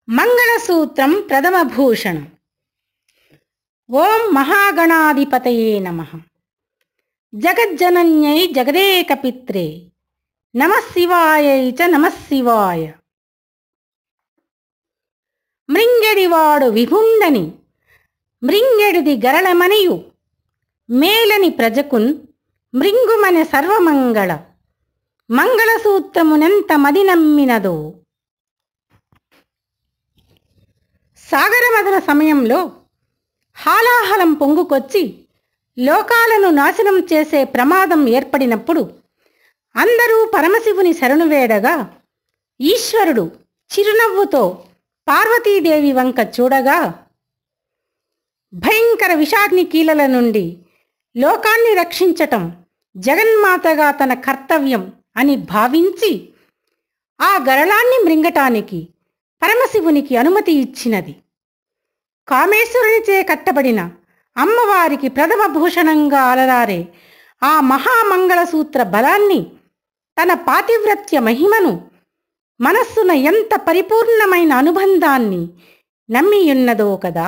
మంగళసూత్రం ప్రథమభూషణం. ఓం మహాగణాధిపతయే నమః. జగజ్జనన్యై జగదేకపిత్రే నమః శివాయై చ నమః శివాయ. మృంగెడివాడు విభుండని మృంగెడిది గరళమనియు మేలని ప్రజకున్ మృంగుమని సర్వమంగళ మంగళసూత్రమునెంత మది నమ్మినదో. సాగరమదన సమయంలో హాలాహలం పొంగుకొచ్చి లోకాలను నాశనం చేసే ప్రమాదం ఏర్పడినప్పుడు అందరూ పరమశివుని శరణు వేడగా ఈశ్వరుడు చిరునవ్వుతో పార్వతీదేవి వంక చూడగా భయంకర విషాగ్ని కీలల నుండి లోకాన్ని రక్షించటం జగన్మాతగా తన కర్తవ్యం అని భావించి ఆ గరళాన్ని మృంగటానికి పరమశివునికి అనుమతి ఇచ్చినది. కామేశ్వరునిచే కట్టబడిన అమ్మవారికి ప్రథమ భూషణంగా అలరారే ఆ మహామంగళసూత్ర బలాన్ని, తన పాతివ్రత్య మహిమను, మనస్సున ఎంత పరిపూర్ణమైన అనుబంధాన్ని నమ్మియున్నదో కదా.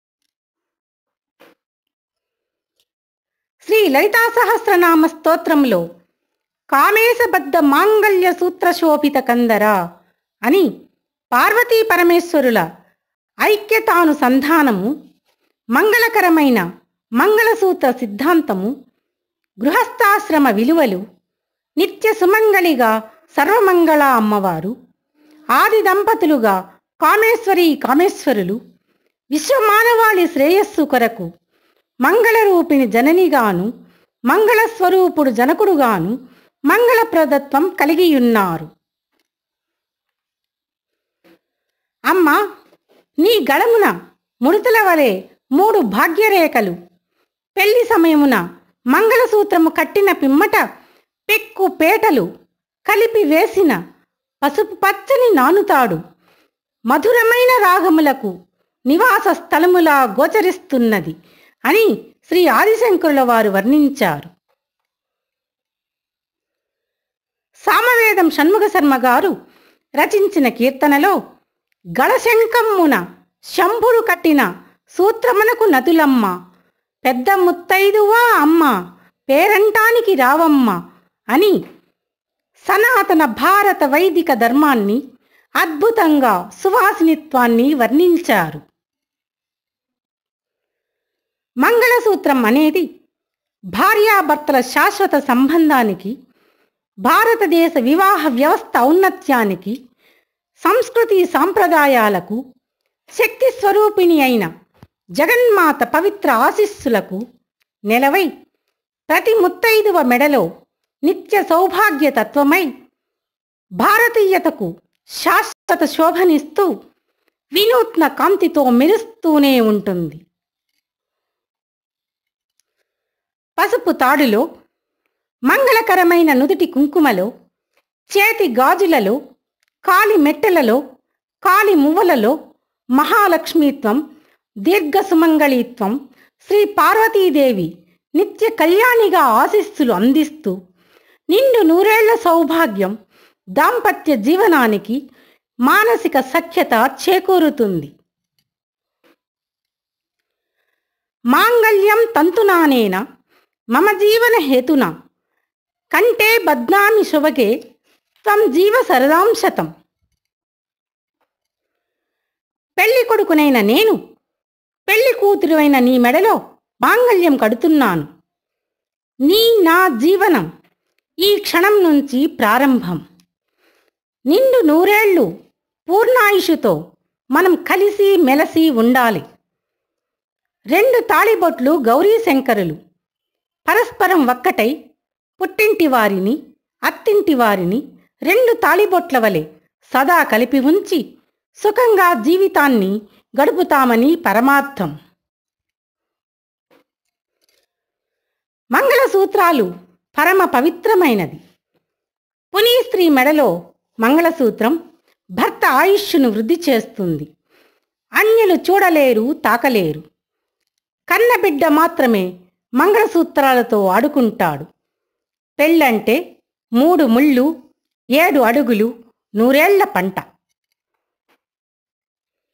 శ్రీ లలితా సహస్రనామ స్తోత్రంలో కామేశబద్ధ మాంగళ్య సూత్రశోభిత కందర అని పార్వతీ పరమేశ్వరుల ఐక్యతానుసంధానము, మంగళకరమైన మంగళసూత్ర సిద్ధాంతము, గృహస్థాశ్రమ విలువలు, నిత్య సుమంగళిగా సర్వమంగళ అమ్మవారు, ఆది దంపతులుగా కామేశ్వరులు, విశ్వమానవాళి శ్రేయస్సు కొరకు మంగళరూపిణి జననిగాను, మంగళస్వరూపుడు జనకుడుగాను మంగళప్రదత్వం కలిగియున్నారు. అమ్మ, నీ గళమున ముడతల వలె 3 భాగ్యరేఖలు, పెళ్లి సమయమున మంగళసూత్రము కట్టిన పిమ్మట పెక్కు పేటలు కలిపి వేసిన పసుపు పచ్చని నానుతాడు మధురమైన రాగములకు నివాస స్థలములా గోచరిస్తున్నది అని శ్రీ ఆదిశంకరుల వారు వర్ణించారు. సామవేదం షణ్ముగ శర్మ గారు రచించిన కీర్తనలో గళశంఖమ్మున శంభుడు కట్టిన సూత్రమునకు నతులమ్మ, పెద్ద ముత్తైదువా అమ్మ పేరంటానికి రావమ్మ అని సనాతన భారత వైదిక ధర్మాన్ని, అద్భుతంగా సువాసినిత్వాన్ని వర్ణించారు. మంగళసూత్రం అనేది భార్యాభర్తల శాశ్వత సంబంధానికి, భారతదేశ వివాహ వ్యవస్థ ఔన్నత్యానికి, సంస్కృతి సాంప్రదాయాలకు, శక్తి స్వరూపిణి అయిన జగన్మాత పవిత్ర ఆశీస్సులకు నెలవై ప్రతి ముత్తైదువ మెడలో నిత్య సౌభాగ్య తత్వమై భారతీయతకు శాశ్వత శోభనిస్తూ వినూత్న కాంతితో మెరుస్తూనే ఉంటుంది. పసుపు తాడులో, మంగళకరమైన నుదుటి కుంకుమలో, చేతి గాజులలో, కాలి మెట్టెలలో, కాలి మువ్వలలో మహాలక్ష్మీత్వం, దీర్ఘ సుమంగళీత్వం, శ్రీ పార్వతీదేవి నిత్య కళ్యాణిగా ఆశీస్సులు అందిస్తూ నిండు నూరేళ్ల సౌభాగ్యం, దాంపత్య జీవనానికి మానసిక సఖ్యత చేకూరుతుంది. మాంగళ్యం తంతునానేన మమ జీవన హేతున కంటే బద్నామి శుభగే త్వం జీవ సరదాం శతం. పెళ్లి కొడుకునైన నేను పెళ్లి కూతురు అయిన నీ మెడలో మాంగళ్యం కడుతున్నాను. నీ నా జీవనం ఈ క్షణం నుంచి ప్రారంభం. నిండు నూరేళ్లు పూర్ణాయుషుతో మనం కలిసి మెలసి ఉండాలి. 2 తాళిబొట్లు గౌరీ శంకరులు పరస్పరం ఒక్కటై పుట్టింటి వారిని, అత్తింటి వారిని 2 తాళిబొట్ల వలె సదా కలిపి ఉంచి సుఖంగా జీవితాన్ని గడుపుతామని పరమార్థం. మంగళసూత్రాలు పరమ పవిత్రమైనది. పునీ స్త్రీ మెడలో మంగళసూత్రం భర్త ఆయుష్ను వృద్ధి చేస్తుంది. అన్యులు చూడలేరు, తాకలేరు. కన్నబిడ్డ మాత్రమే మంగళసూత్రాలతో ఆడుకుంటాడు. పెళ్ళంటే 3 ముళ్ళు, 7 అడుగులు, 100 ఏళ్ల పంట.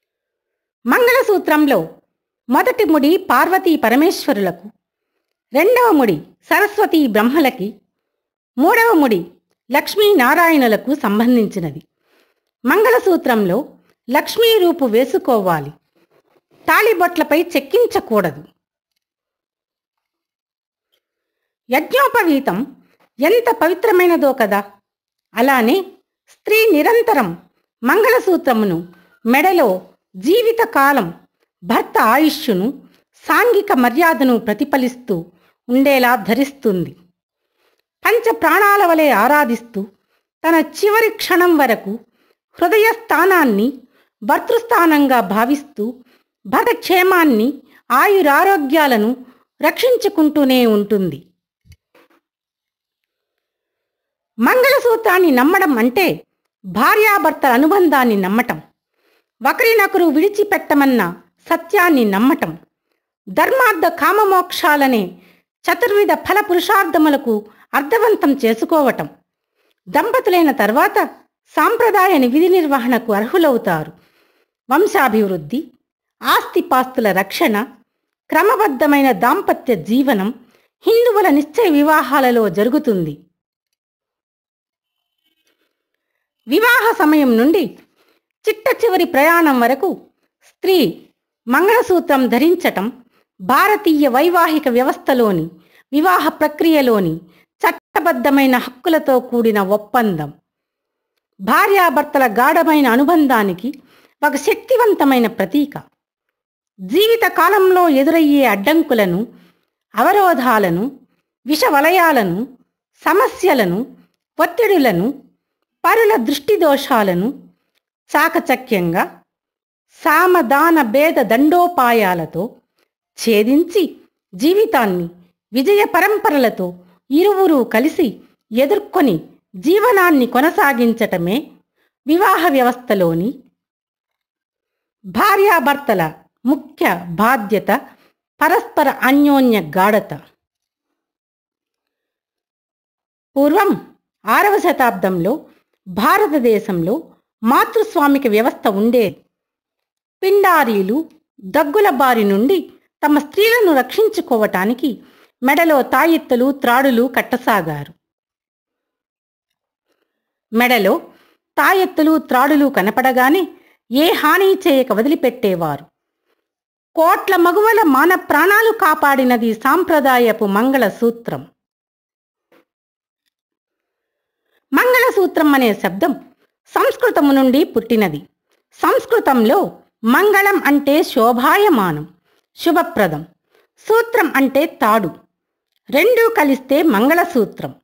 మంగళసూత్రంలో మొదటి ముడి పార్వతీ పరమేశ్వరులకు, రెండవ ముడి సరస్వతీ బ్రహ్మలకి, మూడవ ముడి లక్ష్మీనారాయణులకు సంబంధించినది. మంగళసూత్రంలో లక్ష్మీ రూపు వేసుకోవాలి. తాళిబొట్లపై చెక్కించకూడదు. యజ్ఞోపవీతం ఎంత పవిత్రమైనదో కదా. అలానే స్త్రీ నిరంతరం మంగళసూత్రమును మెడలో జీవితకాలం భర్త ఆయుష్ను, సాంఘిక మర్యాదను ప్రతిఫలిస్తూ ఉండేలా ధరిస్తుంది. పంచ ప్రాణాల వలె ఆరాధిస్తూ తన చివరి క్షణం వరకు హృదయ స్థానాన్ని భర్తృస్థానంగా భావిస్తూ భర్త క్షేమాన్ని, ఆయురారోగ్యాలను రక్షించుకుంటూనే ఉంటుంది. మంగళసూత్రాన్ని నమ్మడం అంటే భార్యాభర్తల అనుబంధాన్ని నమ్మటం, ఒకరినొకరు విడిచిపెట్టమన్న సత్యాన్ని నమ్మటం, ధర్మార్థ కామమోక్షాలనే చతుర్విధ ఫల పురుషార్థములకు అర్థవంతం చేసుకోవటం. దంపతులైన తర్వాత సాంప్రదాయ విధి నిర్వహణకు అర్హులవుతారు. వంశాభివృద్ధి, ఆస్తిపాస్తుల రక్షణ, క్రమబద్ధమైన దాంపత్య జీవనం హిందువుల నిశ్చయ వివాహాలలో జరుగుతుంది. వివాహ సమయం నుండి చిట్ట చివరి ప్రయాణం వరకు స్త్రీ మంగళసూత్రం ధరించటం భారతీయ వైవాహిక వ్యవస్థలోని వివాహ ప్రక్రియలోని చట్టబద్ధమైన హక్కులతో కూడిన ఒప్పందం. భార్యాభర్తల గాఢమైన అనుబంధానికి ఒక శక్తివంతమైన ప్రతీక. జీవిత కాలంలో ఎదురయ్యే అడ్డంకులను, అవరోధాలను, విషవలయాలను, సమస్యలను, ఒత్తిడులను, పరుల దృష్టి దోషాలను చాకచక్యంగా సామదాన భేద దండోపాయాలతో ఛేదించి జీవితాన్ని విజయ పరంపరలతో ఇరువురు కలిసి ఎదుర్కొని జీవనాన్ని కొనసాగించటమే వివాహ వ్యవస్థలోని భార్యాభర్తల ముఖ్య బాధ్యత, పరస్పర అన్యోన్య గాఢత. పూర్వం 6వ శతాబ్దంలో భారతదేశంలో మాతృస్వామిక వ్యవస్థ ఉండేది. పిండారీలు దగ్గుల బారి నుండి తమ స్త్రీలను రక్షించుకోవటానికి మెడలో తాయెత్తులు, త్రాడులు కట్టసాగారు. మెడలో తాయెత్తులు, త్రాడులు కనపడగానే ఏ హాని చేయక వదిలిపెట్టేవారు. కోట్ల మగువల మాన ప్రాణాలు కాపాడినది సాంప్రదాయపు మంగళసూత్రం. మంగళసూత్రం అనే శబ్దం సంస్కృతము నుండి పుట్టినది. సంస్కృతంలో మంగళం అంటే శోభాయమానం, శుభప్రదం. సూత్రం అంటే తాడు. రెండూ కలిస్తే మంగళసూత్రం.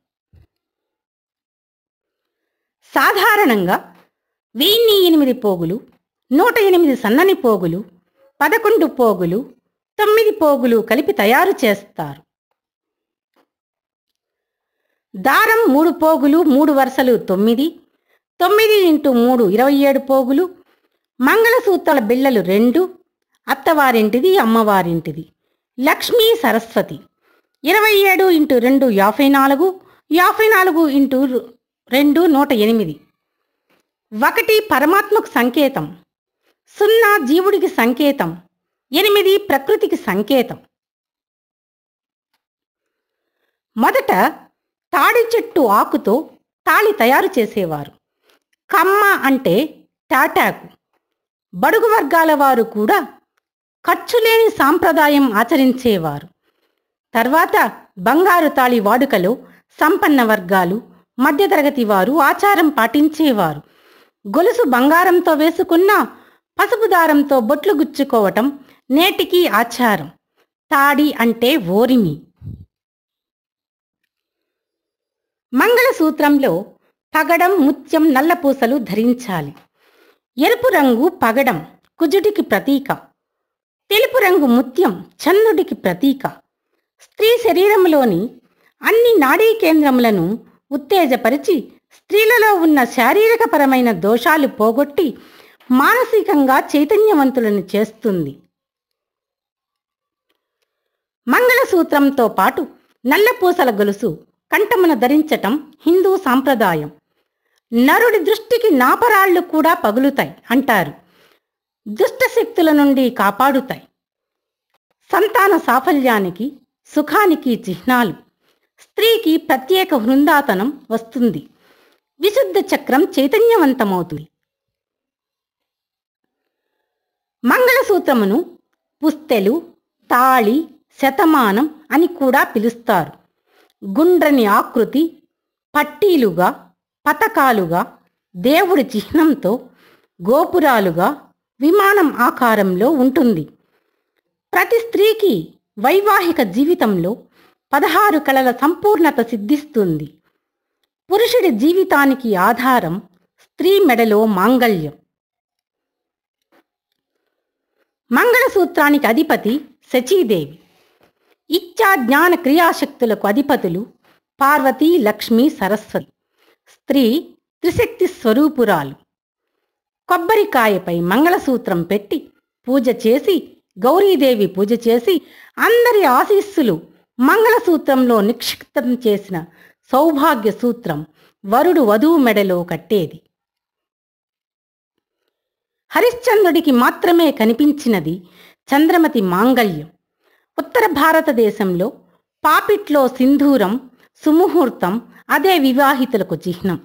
సాధారణంగా 1008 పోగులు, 108 సన్నని పోగులు, 11 పోగులు, 9 పోగులు కలిపి తయారు చేస్తారు. దారం 3 పోగులు, 3 వరుసలు 9, 9 × 3 27 పోగులు. మంగళసూత్రాల బిళ్ళలు 2, అత్తవారింటిది, అమ్మవారింటిది. లక్ష్మీ సరస్వతి 27 × 2 54, 54 × 2 108. 1 పరమాత్మకు సంకేతం, 0 జీవుడికి సంకేతం, 8 ప్రకృతికి సంకేతం. మొదట తాడి చెట్టు ఆకుతో తాళి తయారు చేసేవారు. కమ్మ అంటే తాటాకు. బడుగు వర్గాల వారు కూడా ఖర్చులేని సాంప్రదాయం ఆచరించేవారు. తర్వాత బంగారు తాళి వాడుకలో సంపన్న వర్గాలు, మధ్యతరగతి వారు ఆచారం పాటించేవారు. గొలుసు బంగారంతో వేసుకున్న పసుపు దారంతో బొట్లు గుచ్చుకోవటం నేటికీ ఆచారం. తాడి అంటే ఓరిమి. మంగళసూత్రంలో పగడం, ముత్యం, నల్లపూసలు ధరించాలి. ఎరుపు రంగు పగడం కుజుడికి ప్రతీక. తెలుపు రంగు ముత్యం చంద్రుడికి ప్రతీక. స్త్రీ శరీరంలోని అన్ని నాడీ కేంద్రములను ఉత్తేజపరిచి స్త్రీలలో ఉన్న శారీరకపరమైన దోషాలు పోగొట్టి మానసికంగా చైతన్యవంతులను చేస్తుంది. మంగళసూత్రంతో పాటు నల్లపూసల గొలుసు కంఠమున ధరించటం హిందూ సాంప్రదాయం. నరుడి దృష్టికి నాపరాళ్లు కూడా పగులుతాయి అంటారు. దుష్టశక్తుల నుండి కాపాడుతాయి. సంతాన సాఫల్యానికి, సుఖానికి చిహ్నాలు. స్త్రీకి ప్రత్యేక హృందాతనం వస్తుంది. విశుద్ధ చక్రం చైతన్యవంతమవుతుంది. మంగళసూత్రమును పుస్తెలు, తాళి, శతమానం అని కూడా పిలుస్తారు. గుండ్రని ఆకృతి, పట్టీలుగా, పతకాలుగా, దేవుడి చిహ్నంతో, గోపురాలుగా, విమానం ఆకారంలో ఉంటుంది. ప్రతి స్త్రీకి వైవాహిక జీవితంలో 16 కళల సంపూర్ణత సిద్ధిస్తుంది. పురుషుడి జీవితానికి ఆధారం స్త్రీ మెడలో మాంగళ్యం. మంగళసూత్రానికి అధిపతి శచీదేవి. ఇచ్చా జ్ఞాన క్రియాశక్తులకు అధిపతులు పార్వతీ, లక్ష్మి, సరస్వతి. స్త్రీ త్రిశక్తి స్వరూపురాలు. కొబ్బరికాయపై మంగళసూత్రం పెట్టి పూజ చేసి, గౌరీదేవి పూజ చేసి, అందరి ఆశీస్సులు మంగళసూత్రంలో నిక్షిప్తం చేసిన సౌభాగ్య సూత్రం వరుడు వధువు మెడలో కట్టేది. హరిశ్చంద్రుడికి మాత్రమే కనిపించినది చంద్రమతి మాంగళ్యం. ఉత్తర భారతదేశంలో పాపిట్లో సింధూరం, సుముహూర్తం అదే వివాహితులకు చిహ్నం.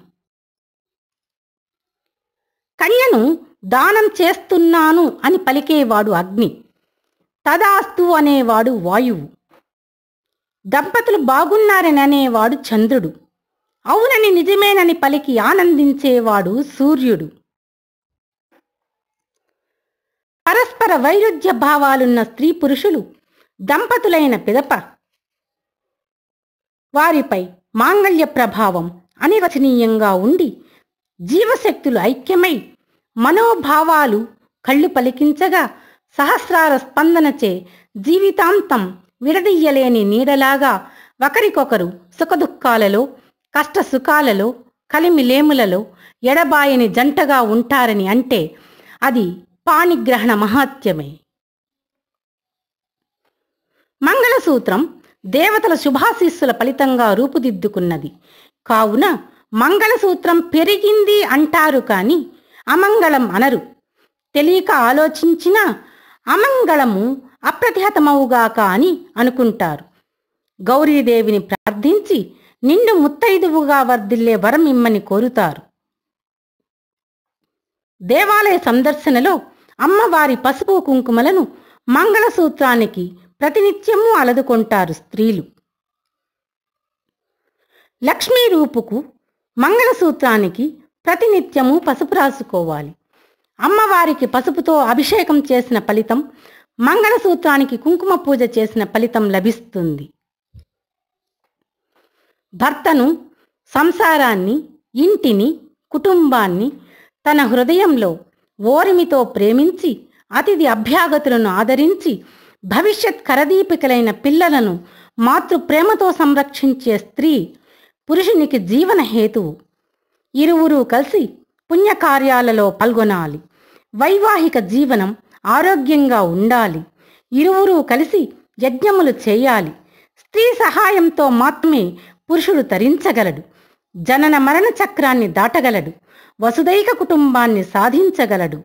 కన్యను దానం చేస్తున్నాను అని పలికేవాడు అగ్ని. తదాస్తు అనేవాడు వాయువు. దంపతులు బాగున్నారని అనేవాడు చంద్రుడు. అవునని, నిజమేనని పలికి ఆనందించేవాడు సూర్యుడు. పరస్పర వైరుధ్య భావాలున్న స్త్రీ పురుషులు దంపతులైన పిదప వారిపై మాంగళ్య ప్రభావం అనిర్వచనీయంగా ఉండి, జీవశక్తులు ఐక్యమై మనోభావాలు కళ్ళు పలికించగా సహస్రార స్పందనచే జీవితాంతం విడదీయలేని నీడలాగా ఒకరికొకరు సుఖదుఖాలలో, కష్టసుఖాలలో, కలిమిలేములలో ఎడబాయని జంటగా ఉంటారని అంటే అది పాణిగ్రహణ మహాత్మ్యమే. మంగళసూత్రం దేవతల శుభాశీస్సుల ఫలితంగా రూపుదిద్దుకున్నది. కావున మంగళసూత్రం పెరిగింది అంటారు కానీ అమంగళం అనరు. తెలియక ఆలోచించినా అమంగళము అప్రతిహతమవుగాక అని అనుకుంటారు. గౌరీదేవిని ప్రార్థించి నిండు ముత్తైదువుగా వర్ధిల్లే వరం ఇమ్మని కోరుతారు. దేవాలయ సందర్శనలో అమ్మవారి పసుపు కుంకుమలను మంగళసూత్రానికి ప్రతినిత్యము అలదుకొంటారు స్త్రీలు. లక్ష్మీ రూపుకు మంగళసూత్రానికి ప్రతినిత్యము పసుపు రాసుకోవాలి. అమ్మవారికి పసుపుతో అభిషేకం చేసిన ఫలితం, మంగళసూత్రానికి కుంకుమ పూజ చేసిన ఫలితం లభిస్తుంది. భర్తను, సంసారాన్ని, ఇంటిని, కుటుంబాన్ని తన హృదయంలో ఓరిమితో ప్రేమించి, అతిథి అభ్యాగతులను ఆదరించి, భవిష్యత్ కరదీపికలైన పిల్లలను మాతృప్రేమతో సంరక్షించే స్త్రీ పురుషునికి జీవన హేతువు. ఇరువురు కలిసి పుణ్యకార్యాలలో పాల్గొనాలి. వైవాహిక జీవనం ఆరోగ్యంగా ఉండాలి. ఇరువురు కలిసి యజ్ఞములు చేయాలి. స్త్రీ సహాయంతో మాత్రమే పురుషుడు తరించగలడు. జనన మరణ చక్రాన్ని దాటగలడు. వసుదైక కుటుంబాన్ని సాధించగలడు.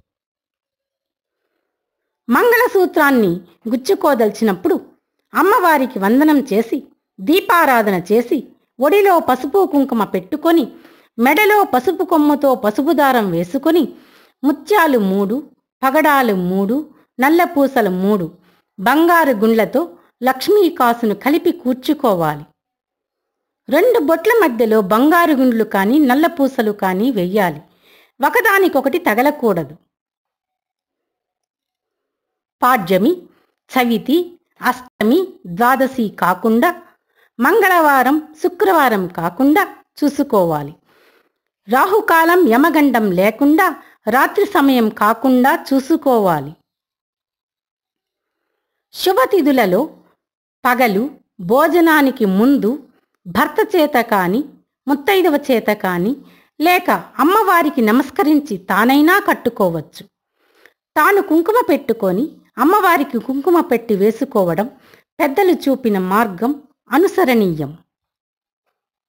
మంగళసూత్రాన్ని గుచ్చుకోదలిచినప్పుడు అమ్మవారికి వందనం చేసి, దీపారాధన చేసి, ఒడిలో పసుపు కుంకుమ పెట్టుకొని, మెడలో పసుపు కొమ్ముతో పసుపు దారం వేసుకొని, ముత్యాలు 3, పగడాలు 3, నల్లపూసలు 3, బంగారు గుండ్లతో లక్ష్మీ కాసును కలిపి కూర్చుకోవాలి. 2 బొట్ల మధ్యలో బంగారు గుండ్లు కానీ నల్లపూసలు కానీ వెయ్యాలి. ఒకదానికొకటి తగలకూడదు. పాడ్యమి, చవితి, అష్టమి, ద్వాదశి కాకుండా, మంగళవారం, శుక్రవారం కాకుండా చూసుకోవాలి. రాహుకాలం, యమగండం లేకుండా, రాత్రి సమయం కాకుండా చూసుకోవాలి. శుభతిథులలో పగలు భోజనానికి ముందు భర్త చేత కాని, ముత్తైదవ చేత కాని, లేక అమ్మవారికి నమస్కరించి తానైనా కట్టుకోవచ్చు. తాను కుంకుమ పెట్టుకొని అమ్మవారికి కుంకుమ పెట్టి వేసుకోవడం పెద్దలు చూపిన మార్గం, అనుసరణీయం.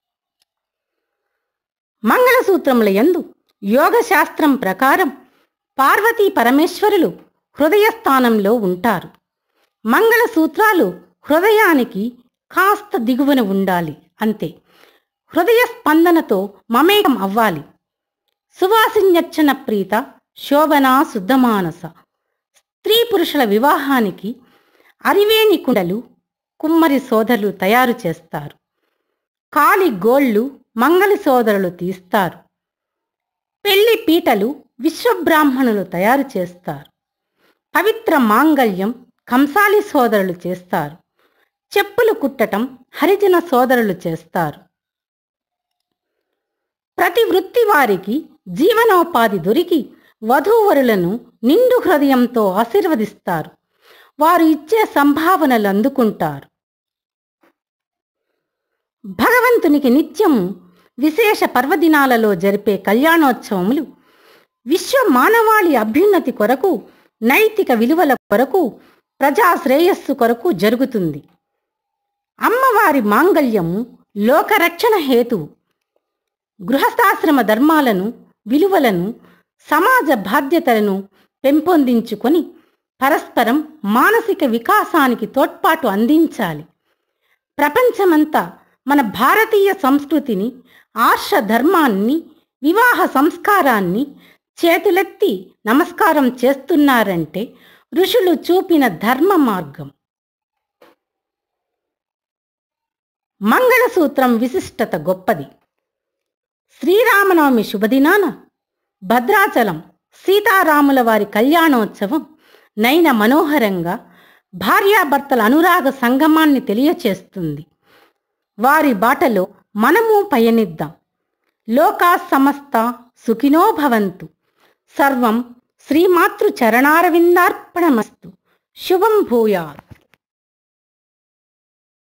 మంగళసూత్రముల యందు యోగశాస్త్రం ప్రకారం పార్వతీ పరమేశ్వరులు హృదయస్థానంలో ఉంటారు. మంగళసూత్రాలు హృదయానికి కాస్త దిగువన ఉండాలి, అంతే. హృదయ స్పందనతో మమేకం అవ్వాలి. సువాసిన్యర్చన ప్రీత శోభనా శుద్ధమానస. స్త్రీ పురుషుల వివాహానికి అరివేణి కుండలు కుమ్మరి సోదరులు తయారు చేస్తారు. కాలి గోళ్ళు మంగళి సోదరులు తీస్తారు. పెళ్లి పీటలు విశ్వబ్రాహ్మణులు తయారు చేస్తారు. పవిత్ర మాంగళ్యం కంసాలి సోదరులు చేస్తారు. చెప్పులు కుట్టటం హరిజన సోదరులు చేస్తారు. ప్రతి వృత్తి వారికి జీవనోపాధి దొరికి వధూవరులను నిండు హృదయంతో ఆశీర్వదిస్తారు. వారు ఇచ్చే సంభావనలు అందుకుంటారు. భగవంతునికి నిత్యము విశేష పర్వదినాలలో జరిపే కళ్యాణోత్సవములు విశ్వ మానవాళి అభ్యున్నతి కొరకు, నైతిక విలువల కొరకు, ప్రజా శ్రేయస్సు కొరకు జరుగుతుంది. అమ్మవారి మాంగళ్యము లోకరక్షణ హేతువు. గృహస్థాశ్రమ ధర్మాలను, విలువలను, సమాజ బాధ్యతలను పెంపొందించుకొని పరస్పరం మానసిక వికాసానికి తోడ్పాటు అందించాలి. ప్రపంచమంతా మన భారతీయ సంస్కృతిని, ఆర్ష ధర్మాన్ని, వివాహ సంస్కారాన్ని చేతులెత్తి నమస్కారం చేస్తున్నారంటే ఋషులు చూపిన ధర్మ మార్గం. మంగళసూత్రం విశిష్టత గొప్పది. శ్రీరామనవమి శుభదినాన భద్రాచలం సీతారాముల వారి కళ్యాణోత్సవం నయన మనోహరంగా భార్యాభర్తల అనురాగ సంగమాన్ని తెలియచేస్తుంది. వారి బాటలో మనము పయనిద్దాం. లోకా సమస్త సుఖినో భవంతు. సర్వం శ్రీమాతృ చరణారవిందార్పణమస్తు. శుభం భూయాత్.